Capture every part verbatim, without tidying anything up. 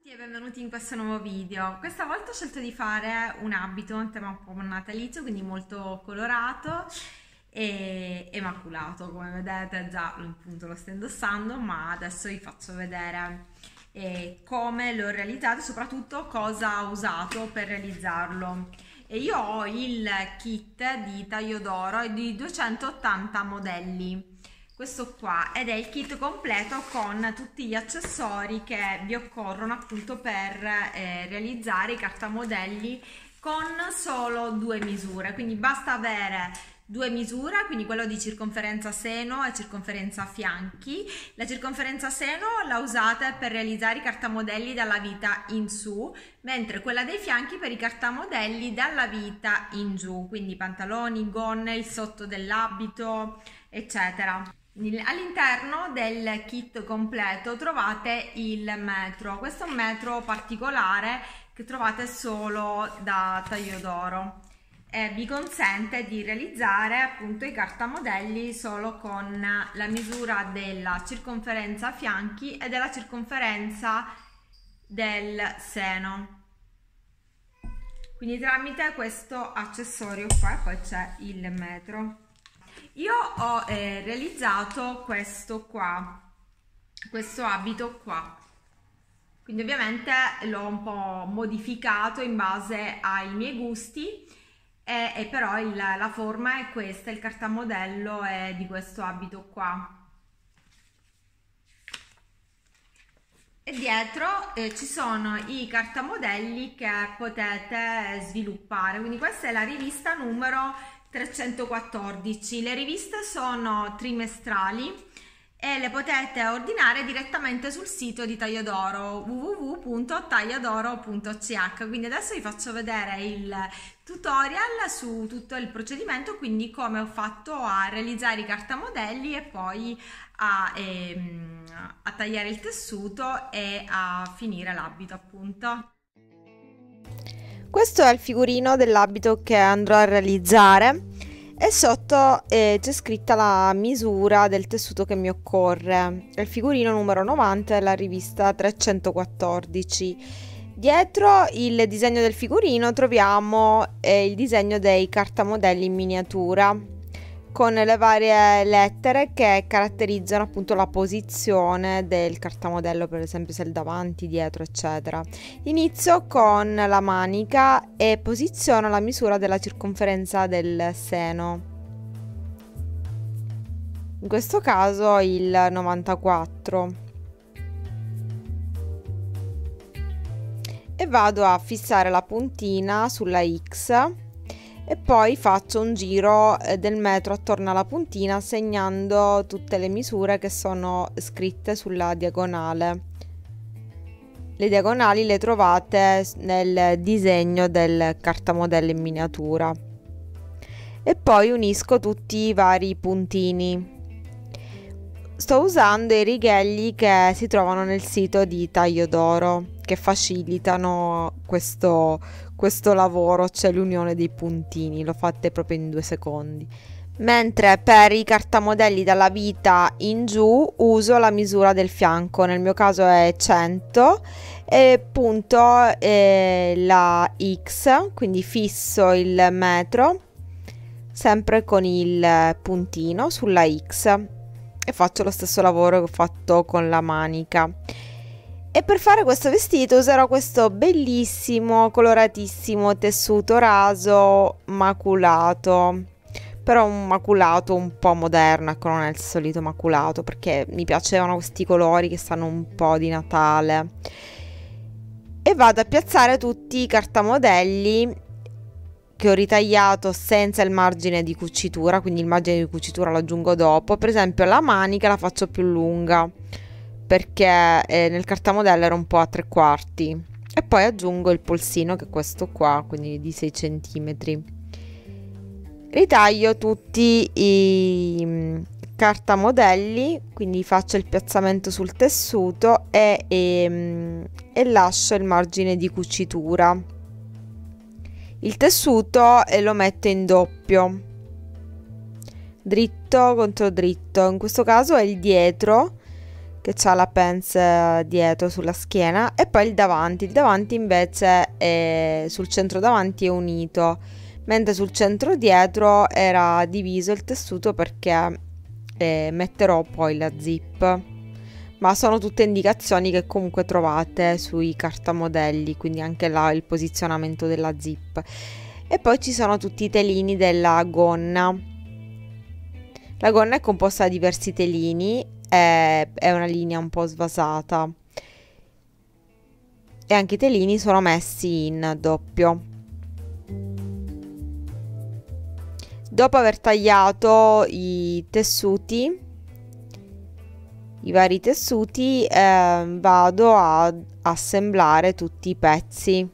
Tutti e benvenuti in questo nuovo video. Questa volta ho scelto di fare un abito, un tema un po' natalizio, quindi molto colorato e, e maculato. Come vedete già appunto lo sto indossando, ma adesso vi faccio vedere eh, come l'ho realizzato e soprattutto cosa ho usato per realizzarlo. E io ho il kit di Taglio d'Oro di duecentottanta modelli, questo qua, ed è il kit completo con tutti gli accessori che vi occorrono appunto per eh, realizzare i cartamodelli con solo due misure. Quindi basta avere due misure, quindi quello di circonferenza seno e circonferenza fianchi. La circonferenza seno la usate per realizzare i cartamodelli dalla vita in su, mentre quella dei fianchi per i cartamodelli dalla vita in giù, quindi pantaloni, gonne, il sotto dell'abito, eccetera. All'interno del kit completo trovate il metro. Questo è un metro particolare che trovate solo da Taglio d'Oro e vi consente di realizzare appunto i cartamodelli solo con la misura della circonferenza fianchi e della circonferenza del seno, quindi tramite questo accessorio qua. E poi c'è il metro. Io ho eh, realizzato questo qua, questo abito qua, quindi ovviamente l'ho un po' modificato in base ai miei gusti, e, e però il, la forma è questa, il cartamodello è di questo abito qua. E dietro eh, ci sono i cartamodelli che potete sviluppare, quindi questa è la rivista numero trecentoquattordici. Le riviste sono trimestrali e le potete ordinare direttamente sul sito di Taglio d'Oro, w w w punto tagliodoro punto c h. Quindi adesso vi faccio vedere il tutorial su tutto il procedimento, quindi come ho fatto a realizzare i cartamodelli e poi a, ehm, a tagliare il tessuto e a finire l'abito appunto. Questo è il figurino dell'abito che andrò a realizzare e sotto eh, c'è scritta la misura del tessuto che mi occorre. È il figurino numero novanta della rivista trecentoquattordici. Dietro il disegno del figurino troviamo eh, il disegno dei cartamodelli in miniatura, con le varie lettere che caratterizzano appunto la posizione del cartamodello, per esempio se è il davanti, dietro, eccetera. Inizio con la manica e posiziono la misura della circonferenza del seno. In questo caso il novantaquattro. E vado a fissare la puntina sulla X. E poi faccio un giro del metro attorno alla puntina, segnando tutte le misure che sono scritte sulla diagonale. Le diagonali le trovate nel disegno del cartamodello in miniatura. E poi unisco tutti i vari puntini. Sto usando i righegli che si trovano nel sito di Taglio d'Oro, che facilitano questo, questo lavoro, c'è l'unione dei puntini, lo fate proprio in due secondi. Mentre per i cartamodelli dalla vita in giù uso la misura del fianco, nel mio caso è cento, e punto eh, la X, quindi fisso il metro sempre con il puntino sulla X e faccio lo stesso lavoro che ho fatto con la manica. E per fare questo vestito userò questo bellissimo, coloratissimo tessuto raso maculato, però un maculato un po' moderno, ecco, non è il solito maculato, perché mi piacevano questi colori che stanno un po' di Natale. E vado a piazzare tutti i cartamodelli che ho ritagliato senza il margine di cucitura, quindi il margine di cucitura lo aggiungo dopo. Per esempio la manica la faccio più lunga, perché eh, nel cartamodello era un po' a tre quarti, e poi aggiungo il polsino, che è questo qua, quindi di sei centimetri. Ritaglio tutti i cartamodelli, quindi faccio il piazzamento sul tessuto e, e, e lascio il margine di cucitura. Il tessuto e lo metto in doppio, dritto contro dritto, in questo caso è il dietro che c'ha la pence dietro sulla schiena, e poi il davanti. Il davanti invece è, sul centro davanti è unito, mentre sul centro dietro era diviso il tessuto perché eh, metterò poi la zip. Ma sono tutte indicazioni che comunque trovate sui cartamodelli, quindi anche là il posizionamento della zip. E poi ci sono tutti i telini della gonna. La gonna è composta da diversi telini, è, è una linea un po' svasata e anche i telini sono messi in doppio. Dopo aver tagliato i tessuti, i vari tessuti, eh, vado a assemblare tutti i pezzi.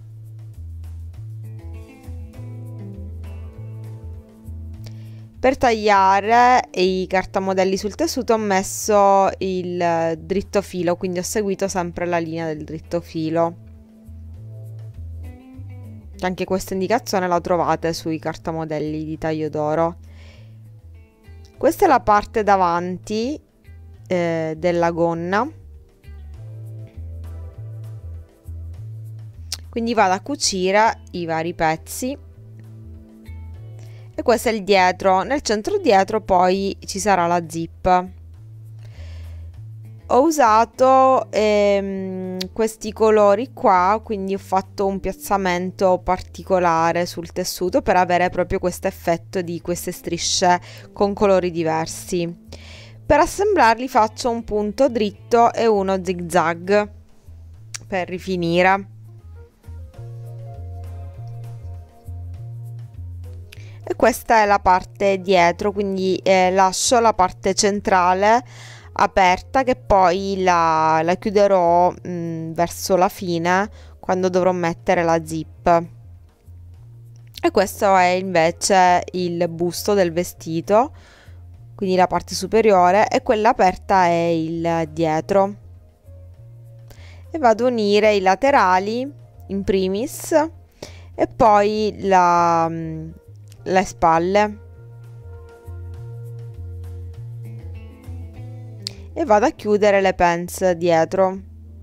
Per tagliare i cartamodelli sul tessuto ho messo il dritto filo, quindi ho seguito sempre la linea del dritto filo. Anche questa indicazione la trovate sui cartamodelli di taglio d'oro. Questa è la parte davanti eh, della gonna. Quindi vado a cucire i vari pezzi. E questo è il dietro. Nel centro dietro poi ci sarà la zip. Ho usato ehm, questi colori qua, quindi ho fatto un piazzamento particolare sul tessuto per avere proprio questo effetto di queste strisce con colori diversi. Per assemblarli faccio un punto dritto e uno zig zag per rifinire. E questa è la parte dietro, quindi eh, lascio la parte centrale aperta, che poi la, la chiuderò mh, verso la fine quando dovrò mettere la zip. E questo è invece il busto del vestito, quindi la parte superiore, e quella aperta è il dietro. E vado a unire i laterali in primis e poi la, le spalle. E vado a chiudere le pence dietro.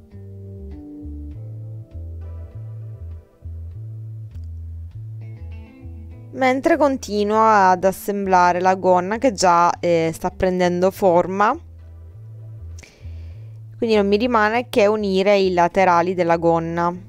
Mentre continuo ad assemblare la gonna che già eh, sta prendendo forma, quindi non mi rimane che unire i laterali della gonna.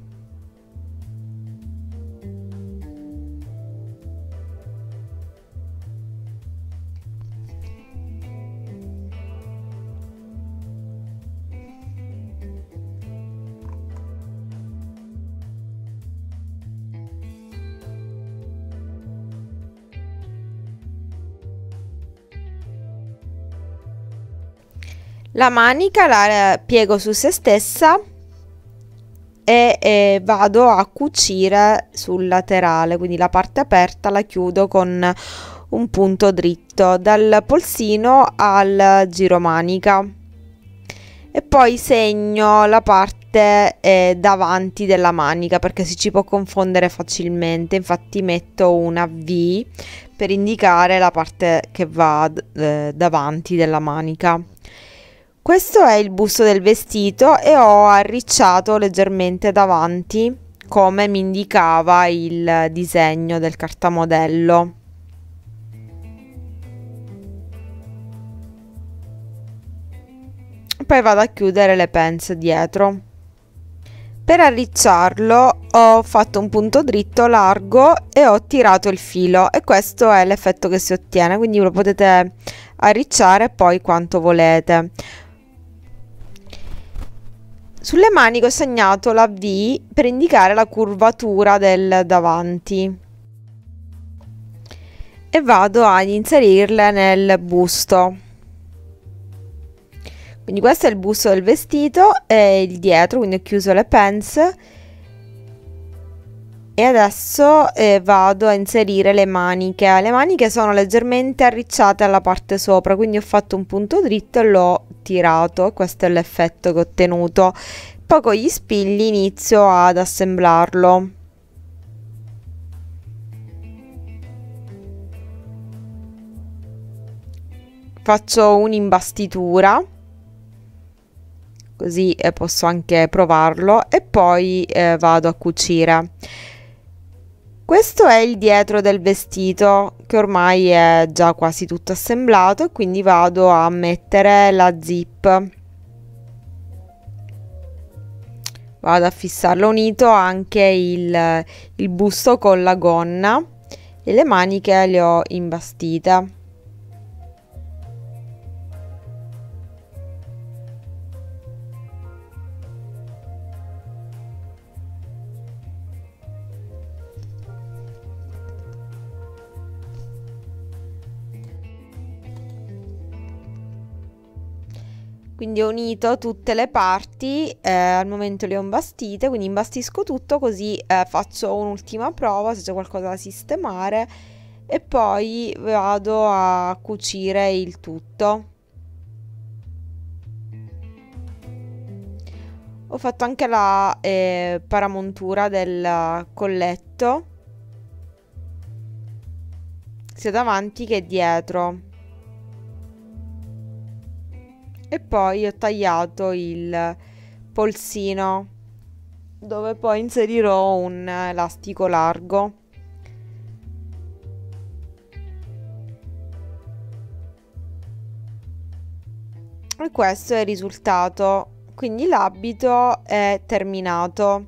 La manica la piego su se stessa e eh, vado a cucire sul laterale, quindi la parte aperta la chiudo con un punto dritto dal polsino al giro manica e poi segno la parte eh, davanti della manica perché si ci può confondere facilmente. Infatti metto una V per indicare la parte che va eh, davanti della manica. Questo è il busto del vestito e ho arricciato leggermente davanti come mi indicava il disegno del cartamodello. Poi vado a chiudere le pence dietro. Per arricciarlo ho fatto un punto dritto largo e ho tirato il filo e questo è l'effetto che si ottiene, quindi lo potete arricciare poi quanto volete. Sulle maniche ho segnato la V per indicare la curvatura del davanti e vado ad inserirle nel busto. Quindi questo è il busto del vestito e il dietro, quindi ho chiuso le pence e adesso eh, vado a inserire le maniche. Le maniche sono leggermente arricciate alla parte sopra, quindi ho fatto un punto dritto e l'ho tirato. Questo è l'effetto che ho ottenuto. Poi con gli spilli inizio ad assemblarlo. Faccio un'imbastitura così eh, posso anche provarlo e poi eh, vado a cucire. Questo è il dietro del vestito che ormai è già quasi tutto assemblato e quindi vado a mettere la zip. Vado a fissarlo unito anche il, il busto con la gonna e le maniche le ho imbastite. Quindi ho unito tutte le parti, eh, al momento le ho imbastite, quindi imbastisco tutto così eh, faccio un'ultima prova se c'è qualcosa da sistemare e poi vado a cucire il tutto. Ho fatto anche la eh, paramontura del colletto, sia davanti che dietro. E poi ho tagliato il polsino dove poi inserirò un elastico largo. E questo è il risultato. Quindi l'abito è terminato.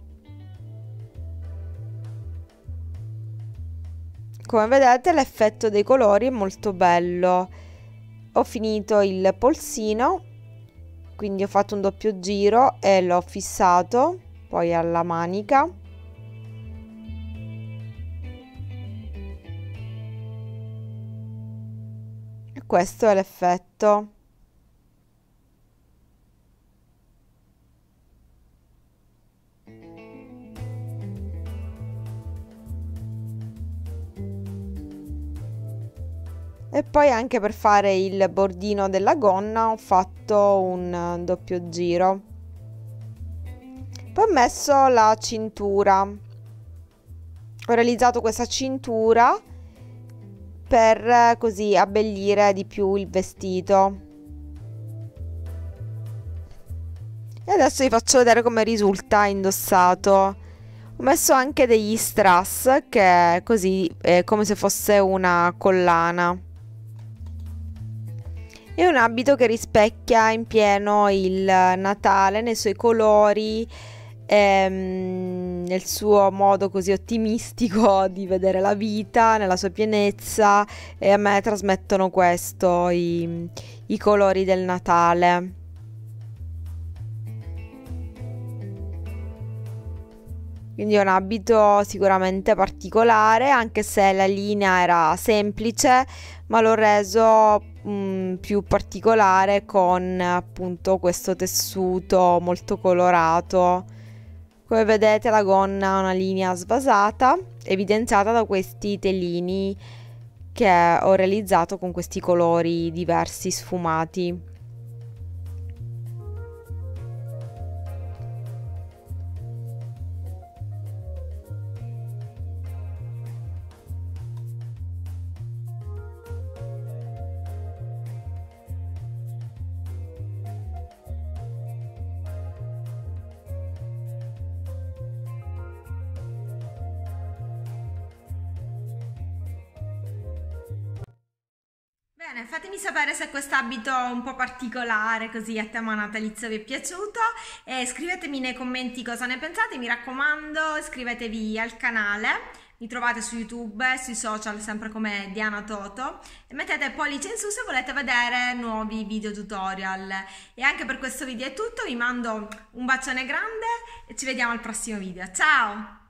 Come vedete l'effetto dei colori è molto bello. Ho finito il polsino, quindi ho fatto un doppio giro e l'ho fissato poi alla manica. E questo è l'effetto. E poi anche per fare il bordino della gonna ho fatto un doppio giro. Poi ho messo la cintura. Ho realizzato questa cintura per così abbellire di più il vestito. E adesso vi faccio vedere come risulta indossato. Ho messo anche degli strass che così è come se fosse una collana. È un abito che rispecchia in pieno il Natale nei suoi colori, ehm, nel suo modo così ottimistico di vedere la vita, nella sua pienezza, e a me trasmettono questo, i, i colori del Natale. Quindi è un abito sicuramente particolare, anche se la linea era semplice, ma l'ho reso mh, più particolare con appunto questo tessuto molto colorato. Come vedete la gonna ha una linea svasata, evidenziata da questi telini che ho realizzato con questi colori diversi sfumati. Bene, fatemi sapere se quest'abito un po' particolare, così a tema natalizio, vi è piaciuto e scrivetemi nei commenti cosa ne pensate, mi raccomando iscrivetevi al canale, mi trovate su YouTube e sui social sempre come Diana Toto e mettete pollice in su se volete vedere nuovi video tutorial. E anche per questo video è tutto, vi mando un bacione grande e ci vediamo al prossimo video, ciao!